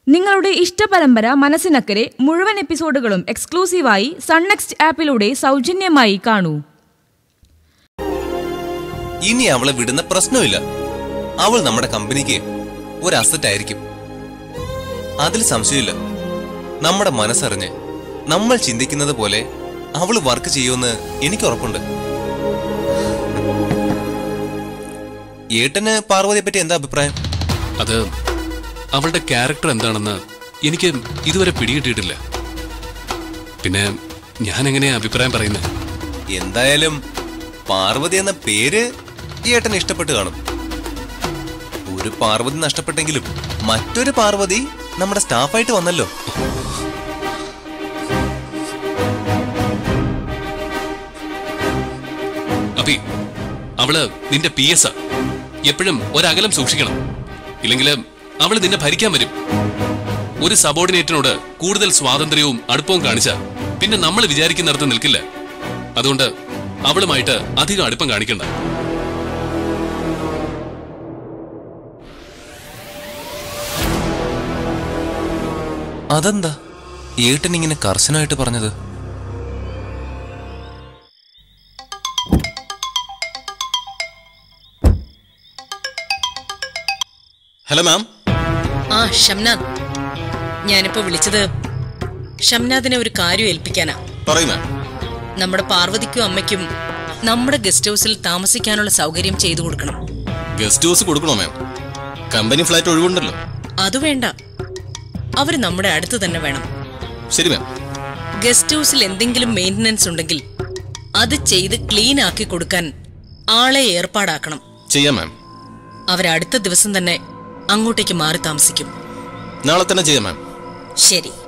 നിങ്ങളുടെ ഇഷ്ടപരമ്പര മനസ്സിനക്കരെ മുഴുവൻ എപ്പിസോഡുകളും എക്സ്ക്ലൂസീവായി sun next ആപ്പിലൂടെ സൗജന്യമായി കാണൂ. ഇനി അവളെ വിടുന്ന പ്രശ്നമില്ല. അവൾ നമ്മുടെ കമ്പനിക്ക് ഒരു അസറ്റ് ആയിരിക്കും, അതിൽ സംശയമില്ല. നമ്മുടെ മനസ്സറിഞ്ഞ് നമ്മൾ ചിന്തിക്കുന്നത് പോലെ അവൾ വർക്ക് ചെയ്യുമെന്ന് എനിക്ക് ഉറപ്പുണ്ട്. ഏട്ടന് പാർവതിയെ പറ്റി എന്താ അഭിപ്രായം? അത് അവളുടെ ക്യാരക്ടർ എന്താണെന്ന് എനിക്ക് ഇതുവരെ പിടികിട്ടിയിട്ടില്ല. പിന്നെ ഞാൻ എങ്ങനെയാ അഭിപ്രായം പറയുന്നത്? എന്തായാലും പാർവതി എന്ന പേര് ഏട്ടന് ഇഷ്ടപ്പെട്ട് കാണും. ഒരു പാർവതി നഷ്ടപ്പെട്ടെങ്കിലും മറ്റൊരു പാർവതി നമ്മുടെ സ്റ്റാഫായിട്ട് വന്നല്ലോ. അഭി, അവള് നിന്റെ PS എപ്പോഴും ഒരകലം സൂക്ഷിക്കണം. ഇല്ലെങ്കിൽ അവള് നിന്നെ ഭരിക്കാൻ വരും. ഒരു സബോർഡിനേറ്റിനോട് കൂടുതൽ സ്വാതന്ത്ര്യവും അടുപ്പവും കാണിച്ചാൽ പിന്നെ നമ്മൾ വിചാരിക്കുന്നിടത്ത് നിൽക്കില്ല. അതുകൊണ്ട് അവളുമായിട്ട് അധികം അടുപ്പം കാണിക്കണ്ട. അതെന്താ ഏട്ടൻ ഇങ്ങനെ കർശനമായിട്ട് പറഞ്ഞത്? Hello ma'am. ഷംനാഥ്, ഞാനിപ്പോ വിളിച്ചത് ഷംനാഥിനെ ഒരു കാര്യം ഏൽപ്പിക്കാനാ. പറയൂ മാം. നമ്മുടെ പാർവതിക്കും അമ്മയ്ക്കും നമ്മുടെ ഗസ്റ്റ് ഹൗസിൽ താമസിക്കാനുള്ള സൗകര്യം ചെയ്തു കൊടുക്കണം. ഗസ്റ്റ് ഹൗസ് കൊടുക്കണോ മാം? Company flat ഒഴിവുണ്ടല്ലോ. അത് വേണ്ട, അവര് നമ്മുടെ അടുത്ത് തന്നെ വേണം. ശരി മാം. ഗസ്റ്റ് ഹൗസിൽ എന്തെങ്കിലും മെയിന്റനൻസ് ഉണ്ടെങ്കിൽ അത് ചെയ്ത് ക്ലീൻ ആക്കി കൊടുക്കാൻ ആളെ ഏർപ്പാടാക്കണം. ചെയ്യാം മാം. അവരടുത്ത ദിവസം തന്നെ അങ്ങോട്ടേക്ക് മാറി താമസിക്കും. നാളെ തന്നെ ചെയ്യാം മാം. ശരി.